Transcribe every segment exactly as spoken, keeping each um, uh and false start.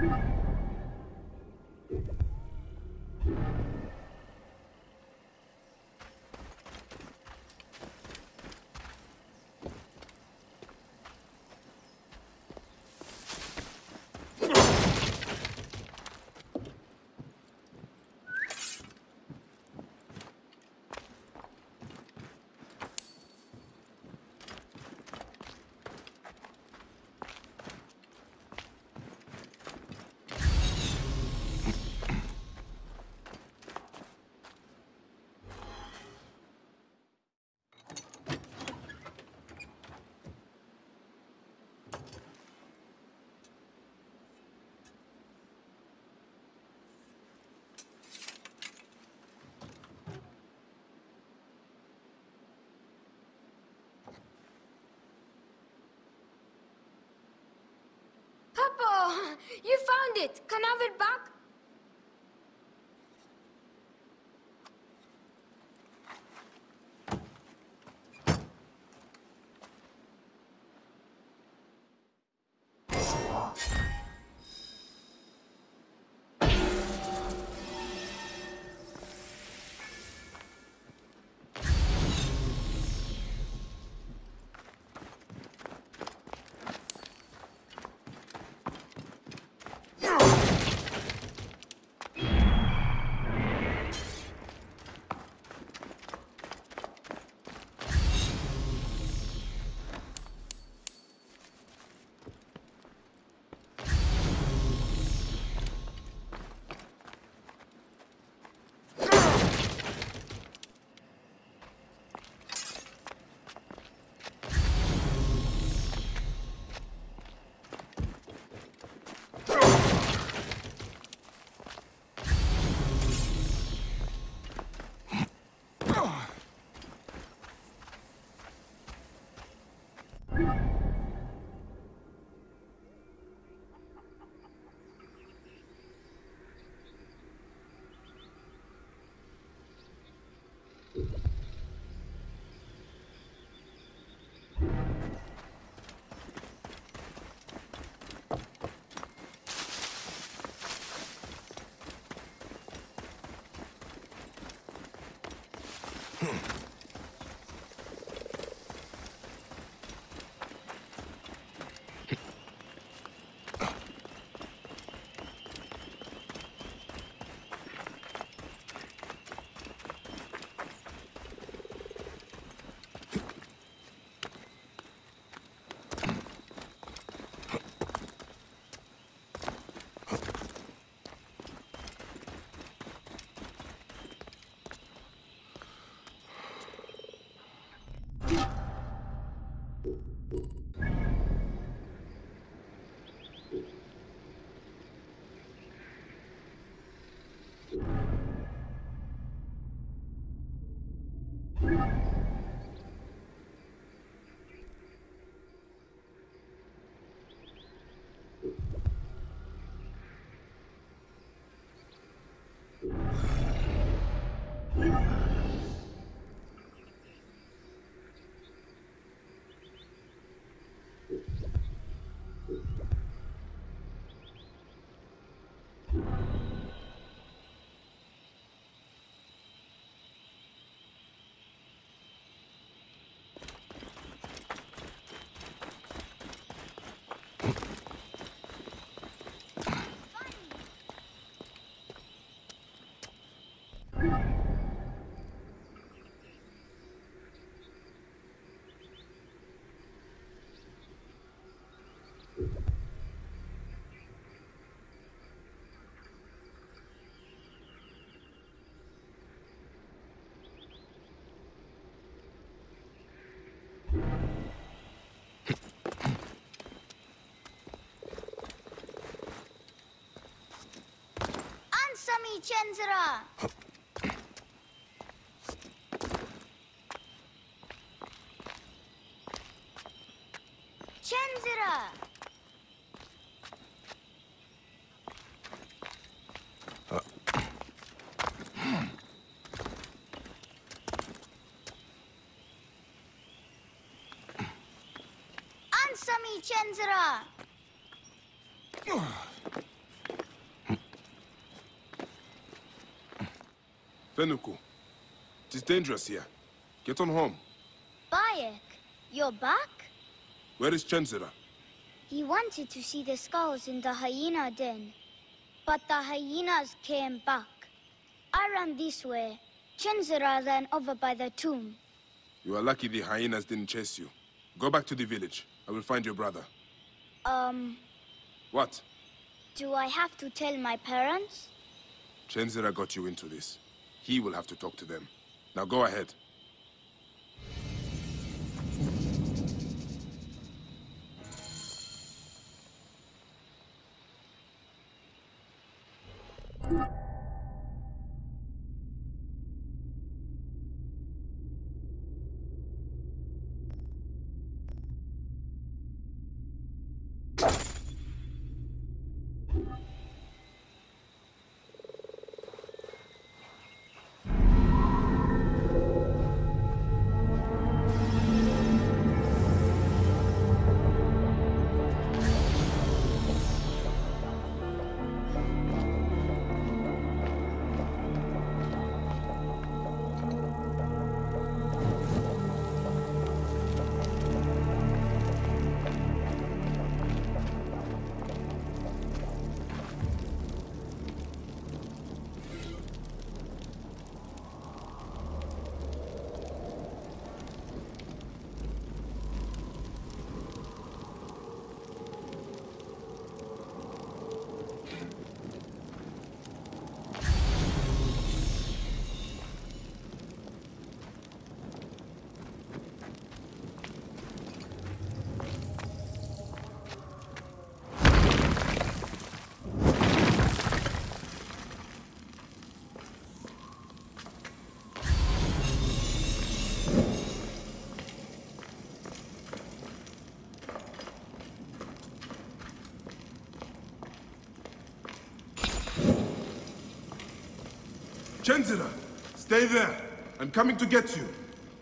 Papa, you found it. Can I have it back? Answer me, Chenzira! Chenzira! Answer me, Chenzira! Fenuku, it is dangerous here. Get on home. Bayek, you're back? Where is Chenzira? He wanted to see the skulls in the hyena den. But the hyenas came back. I ran this way. Chenzira ran over by the tomb. You are lucky the hyenas didn't chase you. Go back to the village. I will find your brother. Um... What? Do I have to tell my parents? Chenzira got you into this. He will have to talk to them. Now go ahead. Chenzira, stay there. I'm coming to get you.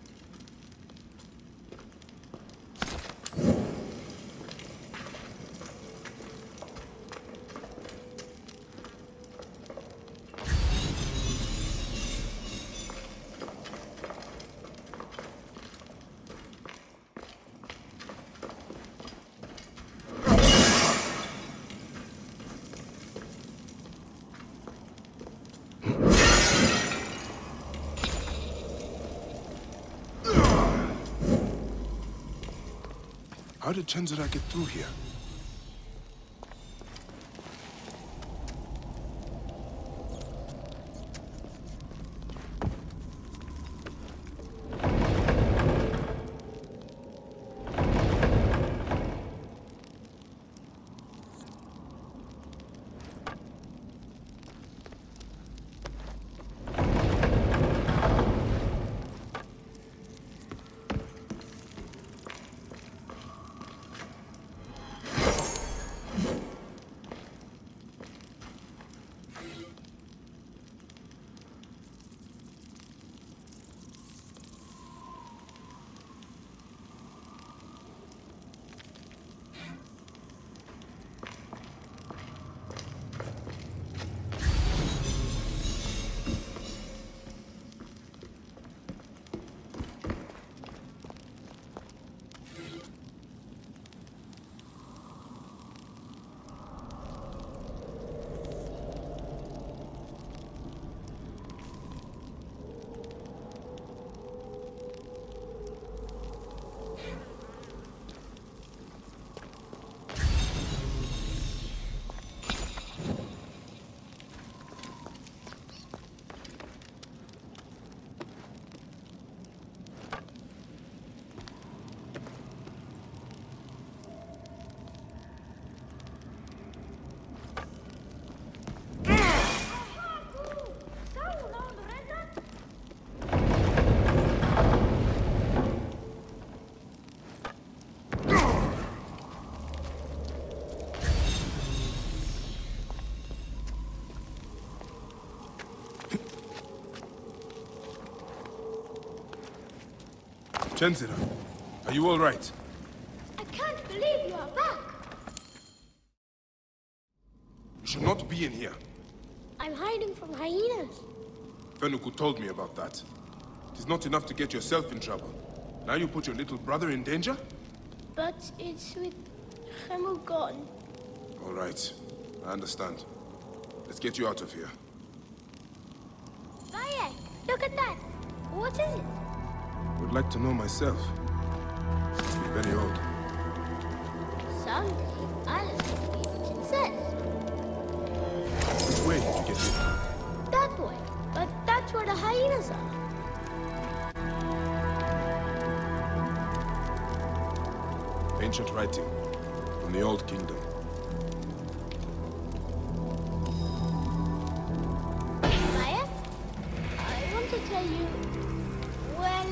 How did Chenzira get through here? Chenzira, are you all right? I can't believe you are back. You should not be in here. I'm hiding from hyenas. Fenuku told me about that. It is not enough to get yourself in trouble. Now you put your little brother in danger? But it's with Hemu gone. All right. I understand. Let's get you out of here. Bayek, look at that. What is it? Would like to know myself. Must be very old. Someday, I'll have to be what it says. Which way did you get in? That way. But that's where the hyenas are. Ancient writing from the Old Kingdom. Maya, I want to tell you, well...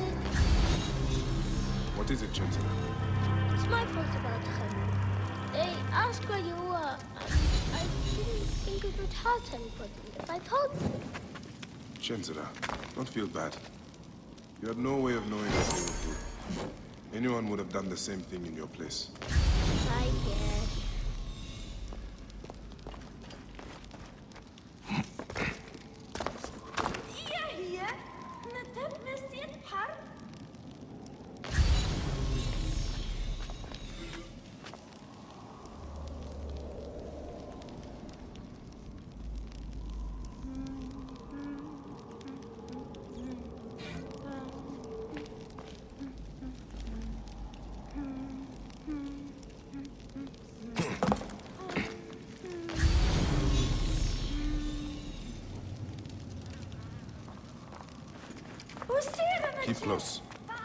What is it, Chenzira? It's my fault about Hemu. They asked where you were, and I didn't think it would hurt anybody if I told them. Chenzira, don't feel bad. You had no way of knowing what they would do. Anyone would have done the same thing in your place. I guess. Keep close.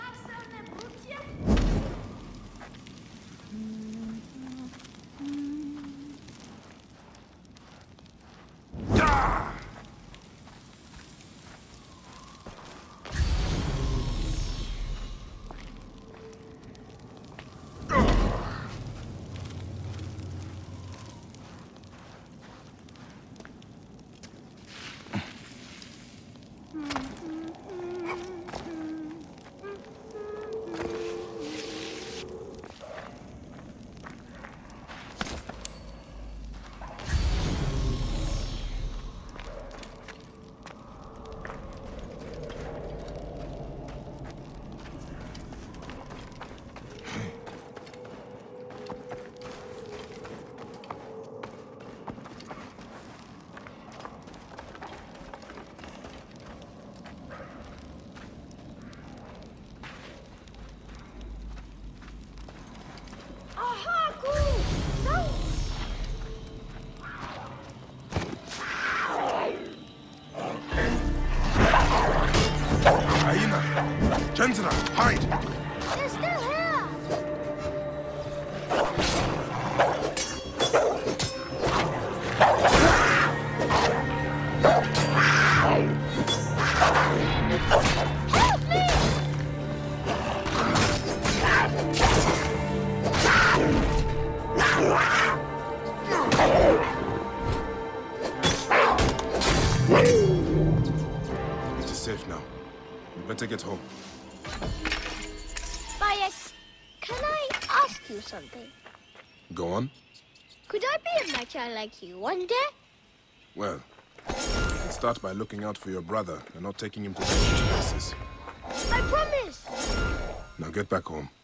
Chenzira, hide! They're still here! Help me! It is safe now. We better get home. Bayek, can I ask you something? Go on. Could I be a Medjay like you one day? Well, let's start by looking out for your brother and not taking him to dangerous places. I promise! Now get back home.